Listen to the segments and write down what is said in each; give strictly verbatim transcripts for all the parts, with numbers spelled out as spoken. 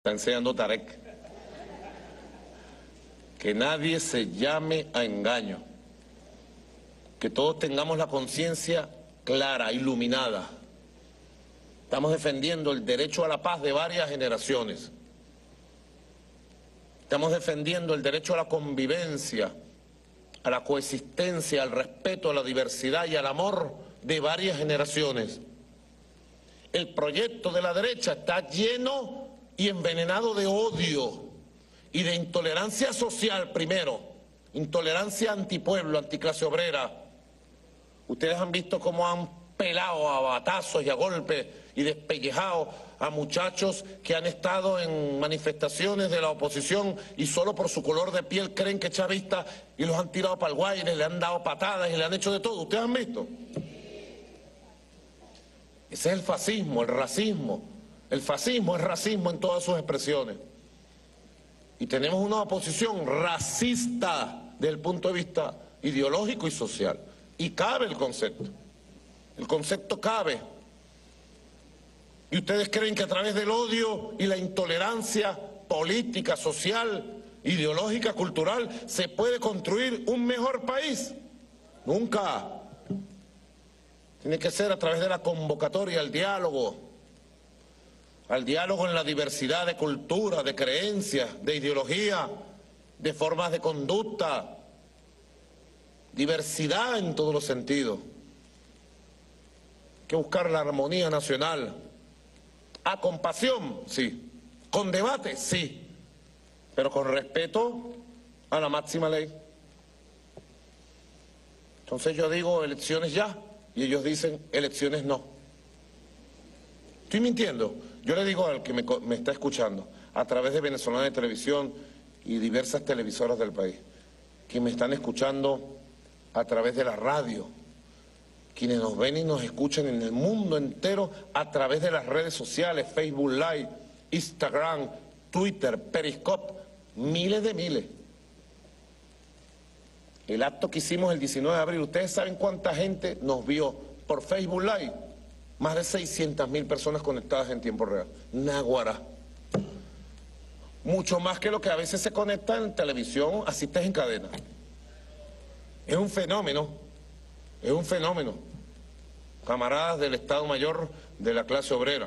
Está enseñando Tarek. Que nadie se llame a engaño. Que todos tengamos la conciencia clara, iluminada. Estamos defendiendo el derecho a la paz de varias generaciones. Estamos defendiendo el derecho a la convivencia, a la coexistencia, al respeto, a la diversidad y al amor de varias generaciones. El proyecto de la derecha está lleno y envenenado de odio y de intolerancia social primero, intolerancia antipueblo, anticlase obrera. Ustedes han visto cómo han pelado a batazos y a golpes y despellejado a muchachos que han estado en manifestaciones de la oposición y solo por su color de piel creen que es chavista y los han tirado para el guaire, le han dado patadas y le han hecho de todo. ¿Ustedes han visto? Ese es el fascismo, el racismo. El fascismo es racismo en todas sus expresiones. Y tenemos una oposición racista desde el punto de vista ideológico y social. Y cabe el concepto. El concepto cabe. ¿Y ustedes creen que a través del odio y la intolerancia política, social, ideológica, cultural, se puede construir un mejor país? Nunca. Tiene que ser a través de la convocatoria, el diálogo. Al diálogo en la diversidad de cultura, de creencias, de ideología, de formas de conducta. Diversidad en todos los sentidos. Hay que buscar la armonía nacional. A compasión, sí. Con debate, sí. Pero con respeto a la máxima ley. Entonces yo digo elecciones ya y ellos dicen elecciones no. ¿Estoy mintiendo? Yo le digo al que me, me está escuchando a través de Venezolana de Televisión y diversas televisoras del país, que me están escuchando a través de la radio, quienes nos ven y nos escuchan en el mundo entero a través de las redes sociales, Facebook Live, Instagram, Twitter, Periscope, miles de miles. El acto que hicimos el diecinueve de abril, ¿ustedes saben cuánta gente nos vio por Facebook Live? Más de seiscientas mil personas conectadas en tiempo real. Náguara. Mucho más que lo que a veces se conecta en televisión, asistes en cadena. Es un fenómeno, es un fenómeno. Camaradas del Estado Mayor de la clase obrera.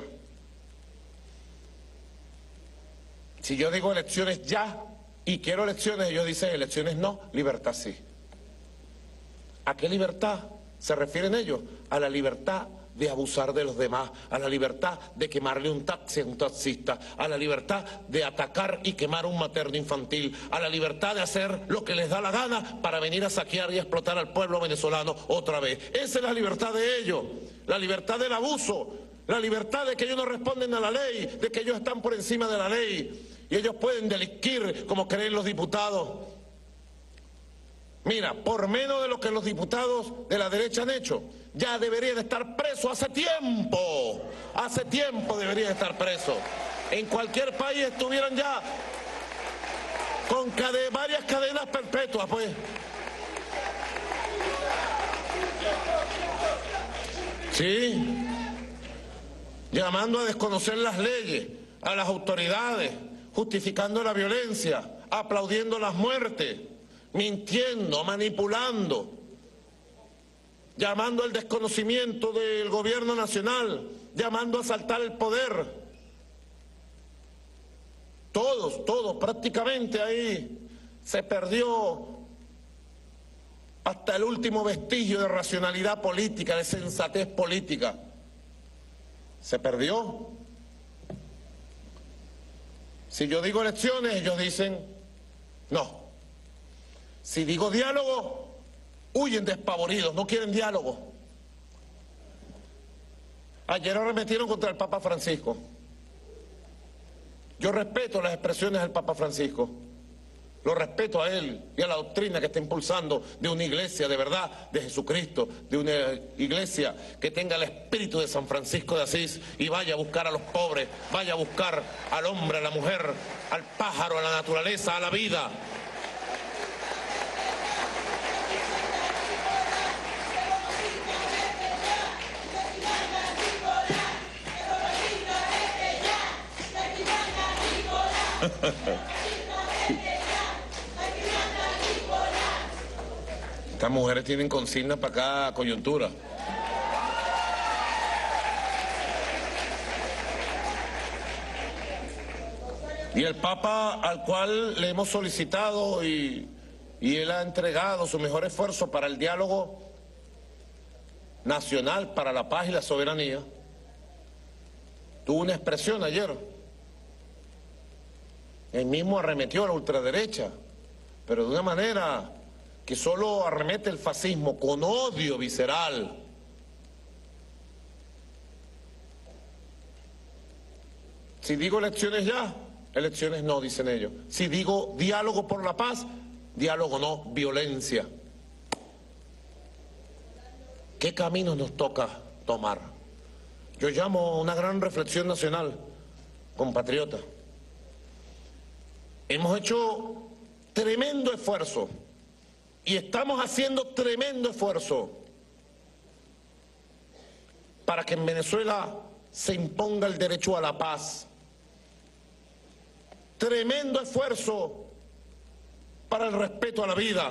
Si yo digo elecciones ya y quiero elecciones, ellos dicen elecciones no, libertad sí. ¿A qué libertad se refieren ellos? A la libertad de abusar de los demás, a la libertad de quemarle un taxi a un taxista, a la libertad de atacar y quemar un materno infantil, a la libertad de hacer lo que les da la gana para venir a saquear y explotar al pueblo venezolano otra vez. Esa es la libertad de ellos, la libertad del abuso, la libertad de que ellos no responden a la ley, de que ellos están por encima de la ley y ellos pueden delinquir como creen los diputados. Mira, por menos de lo que los diputados de la derecha han hecho, ya deberían estar presos hace tiempo. Hace tiempo deberían estar presos. En cualquier país estuvieran ya con cade- varias cadenas perpetuas, pues. Sí. Llamando a desconocer las leyes, a las autoridades, justificando la violencia, aplaudiendo las muertes, mintiendo, manipulando, llamando al desconocimiento del gobierno nacional, llamando a asaltar el poder. Todos, todos, prácticamente ahí se perdió hasta el último vestigio de racionalidad política, de sensatez política. Se perdió. Si yo digo elecciones, ellos dicen no. Si digo diálogo, huyen despavoridos, no quieren diálogo. Ayer arremetieron contra el Papa Francisco. Yo respeto las expresiones del Papa Francisco. Lo respeto a él y a la doctrina que está impulsando de una iglesia de verdad, de Jesucristo, de una iglesia que tenga el espíritu de San Francisco de Asís y vaya a buscar a los pobres, vaya a buscar al hombre, a la mujer, al pájaro, a la naturaleza, a la vida. Estas mujeres tienen consignas para cada coyuntura. Y el Papa, al cual le hemos solicitado y, y él ha entregado su mejor esfuerzo para el diálogo nacional, para la paz y la soberanía, tuvo una expresión ayer. Él mismo arremetió a la ultraderecha, pero de una manera que solo arremete el fascismo con odio visceral. Si digo elecciones ya, elecciones no, dicen ellos. Si digo diálogo por la paz, diálogo no, violencia. ¿Qué camino nos toca tomar? Yo llamo a una gran reflexión nacional, compatriotas. Hemos hecho tremendo esfuerzo y estamos haciendo tremendo esfuerzo para que en Venezuela se imponga el derecho a la paz. Tremendo esfuerzo para el respeto a la vida.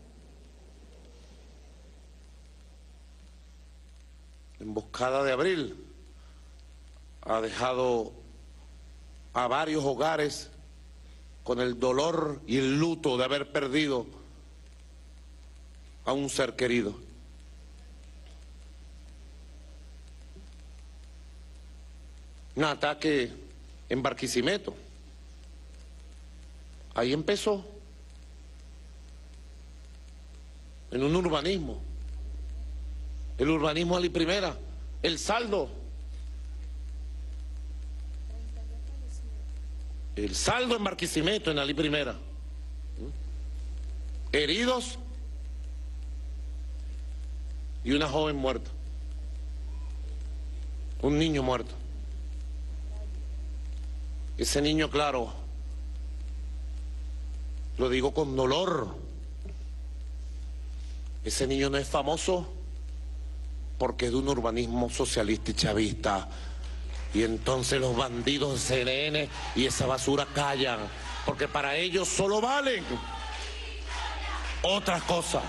La emboscada de abril ha dejado a varios hogares con el dolor y el luto de haber perdido a un ser querido. Un ataque en Barquisimeto. Ahí empezó, en un urbanismo. El urbanismo Ali Primera, el saldo. El saldo en Barquisimeto, en Ali Primera. Heridos y una joven muerta. Un niño muerto. Ese niño, claro, lo digo con dolor. Ese niño no es famoso porque es de un urbanismo socialista y chavista. Y entonces los bandidos de C N N y esa basura callan, porque para ellos solo valen otras cosas.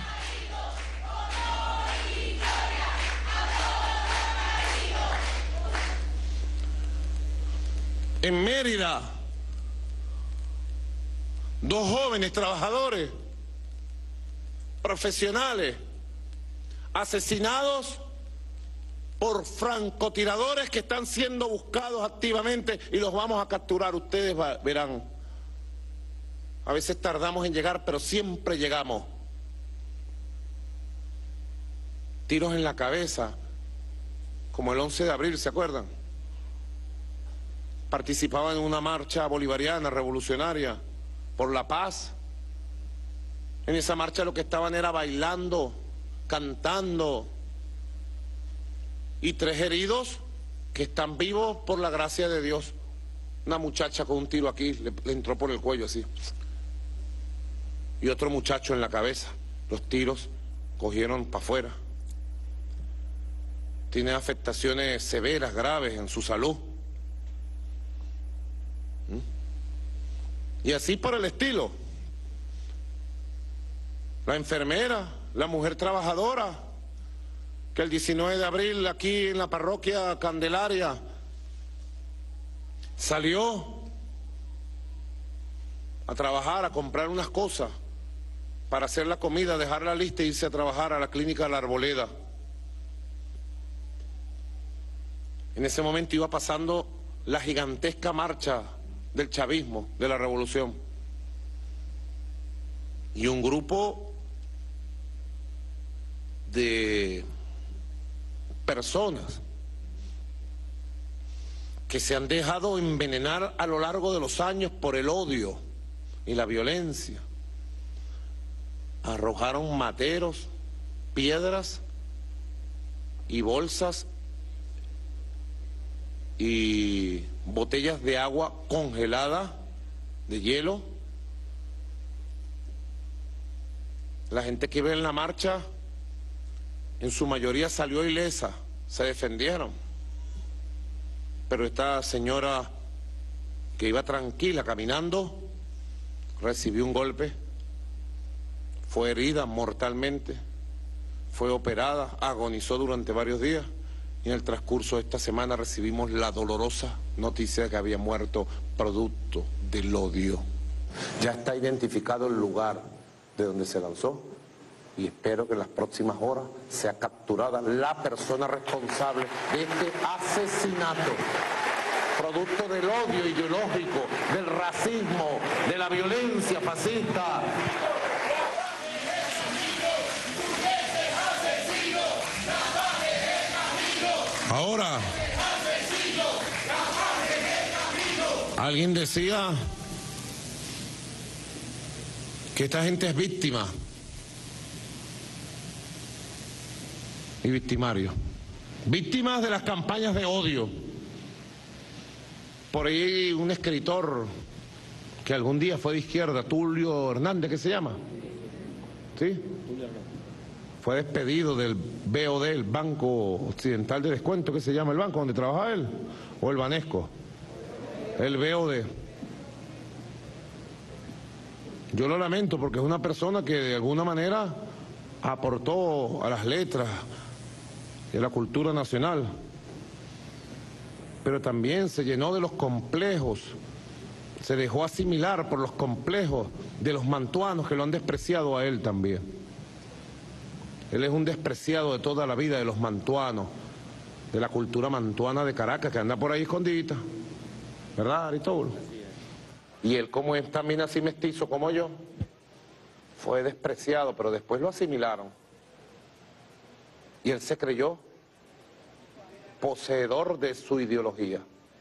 En Mérida, dos jóvenes trabajadores, profesionales, asesinados por francotiradores que están siendo buscados activamente y los vamos a capturar. Ustedes verán. A veces tardamos en llegar, pero siempre llegamos. Tiros en la cabeza, como el once de abril, ¿se acuerdan? Participaban en una marcha bolivariana, revolucionaria, por la paz. En esa marcha lo que estaban era bailando, cantando. Y tres heridos que están vivos por la gracia de Dios. Una muchacha con un tiro aquí, le, le entró por el cuello así. Y otro muchacho en la cabeza. Los tiros cogieron para afuera. Tiene afectaciones severas, graves en su salud. ¿Mm? Y así por el estilo. La enfermera, la mujer trabajadora, que el diecinueve de abril aquí en la parroquia Candelaria salió a trabajar, a comprar unas cosas para hacer la comida, dejar la lista e irse a trabajar a la clínica de la Arboleda. En ese momento iba pasando la gigantesca marcha del chavismo, de la revolución. Y un grupo de personas que se han dejado envenenar a lo largo de los años por el odio y la violencia. Arrojaron materos, piedras y bolsas y botellas de agua congelada, de hielo. La gente que ve en la marcha, en su mayoría salió ilesa, se defendieron. Pero esta señora que iba tranquila caminando, recibió un golpe, fue herida mortalmente, fue operada, agonizó durante varios días y en el transcurso de esta semana recibimos la dolorosa noticia de que había muerto producto del odio. Ya está identificado el lugar de donde se lanzó y espero que en las próximas horas sea capturada la persona responsable de este asesinato, producto del odio ideológico, del racismo, de la violencia fascista. Ahora, alguien decía que esta gente es víctima y victimario. Víctimas de las campañas de odio. Por ahí un escritor que algún día fue de izquierda, Tulio Hernández, ¿qué se llama? ¿Sí? Fue despedido del B O D, el Banco Occidental de Descuento, ¿qué se llama el banco donde trabaja él? ¿O el Banesco? El B O D. Yo lo lamento porque es una persona que de alguna manera aportó a las letras y a la cultura nacional, pero también se llenó de los complejos, se dejó asimilar por los complejos de los mantuanos que lo han despreciado a él también. Él es un despreciado de toda la vida de los mantuanos, de la cultura mantuana de Caracas, que anda por ahí escondidita, ¿verdad, Aristóbulo? Y él, como es también así mestizo como yo, fue despreciado, pero después lo asimilaron. Y él se creyó poseedor de su ideología.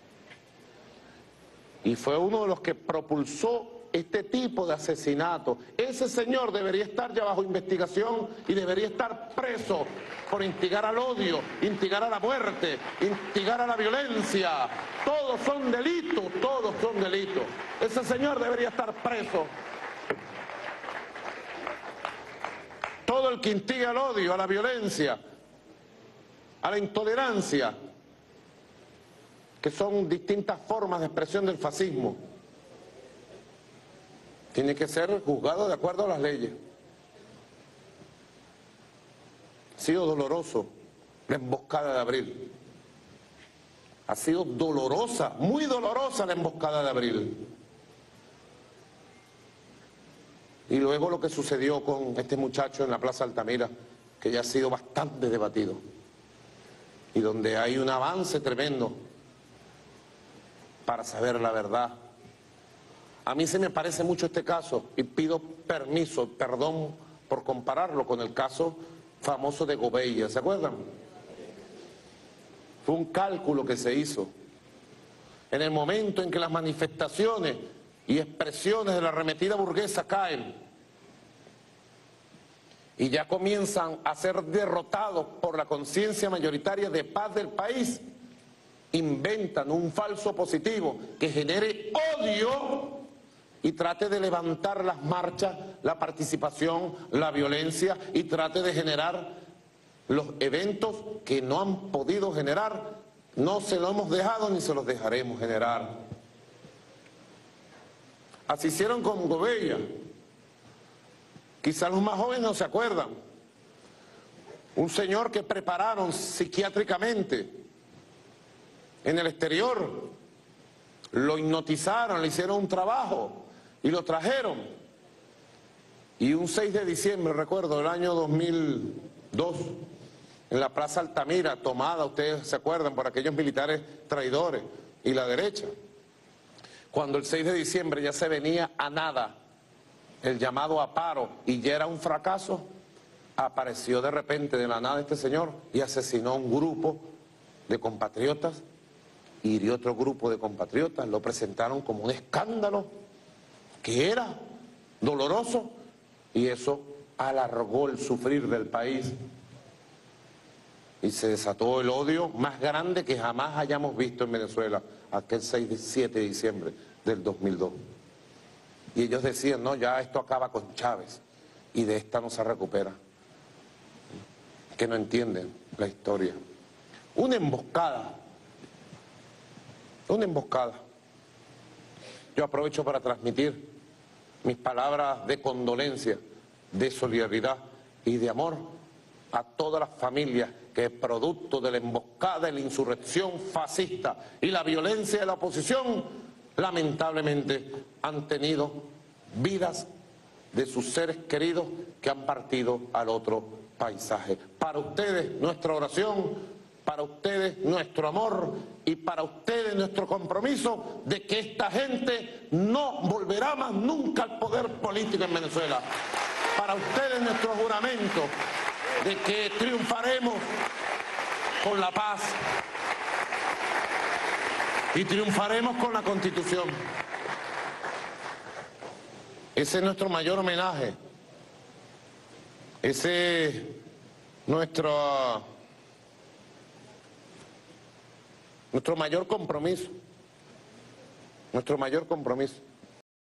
Y fue uno de los que propulsó este tipo de asesinato. Ese señor debería estar ya bajo investigación y debería estar preso por instigar al odio, instigar a la muerte, instigar a la violencia. Todos son delitos, todos son delitos. Ese señor debería estar preso. Todo el que instiga al odio, a la violencia, a la intolerancia, que son distintas formas de expresión del fascismo, tiene que ser juzgado de acuerdo a las leyes. Ha sido doloroso la emboscada de abril. Ha sido dolorosa, muy dolorosa la emboscada de abril. Y luego lo que sucedió con este muchacho en la Plaza Altamira, que ya ha sido bastante debatido. Y donde hay un avance tremendo para saber la verdad. A mí se me parece mucho este caso y pido permiso, perdón por compararlo con el caso famoso de Gobella, ¿se acuerdan? Fue un cálculo que se hizo. En el momento en que las manifestaciones y expresiones de la arremetida burguesa caen y ya comienzan a ser derrotados por la conciencia mayoritaria de paz del país, inventan un falso positivo que genere odio y trate de levantar las marchas, la participación, la violencia y trate de generar los eventos que no han podido generar. No se lo hemos dejado ni se los dejaremos generar. Así hicieron con Gobella. Quizás los más jóvenes no se acuerdan. Un señor que prepararon psiquiátricamente en el exterior, lo hipnotizaron, le hicieron un trabajo y lo trajeron. Y un seis de diciembre, recuerdo, del año dos mil dos, en la Plaza Altamira, tomada, ustedes se acuerdan, por aquellos militares traidores y la derecha, cuando el seis de diciembre ya se venía a nada, el llamado a paro, y ya era un fracaso, apareció de repente de la nada este señor y asesinó a un grupo de compatriotas, hirió otro grupo de compatriotas, lo presentaron como un escándalo, que era doloroso, y eso alargó el sufrir del país. Y se desató el odio más grande que jamás hayamos visto en Venezuela, aquel seis, siete de diciembre del dos mil dos. Y ellos decían, no, ya esto acaba con Chávez, y de esta no se recupera. Que no entienden la historia. Una emboscada, una emboscada yo aprovecho para transmitir mis palabras de condolencia, de solidaridad y de amor a todas las familias que, producto de la emboscada y la insurrección fascista y la violencia de la oposición, lamentablemente han tenido vidas de sus seres queridos que han partido al otro paisaje. Para ustedes nuestra oración, para ustedes nuestro amor y para ustedes nuestro compromiso de que esta gente no volverá más nunca al poder político en Venezuela. Para ustedes nuestro juramento de que triunfaremos con la paz y triunfaremos con la Constitución. Ese es nuestro mayor homenaje, ese es nuestro, nuestro mayor compromiso, nuestro mayor compromiso.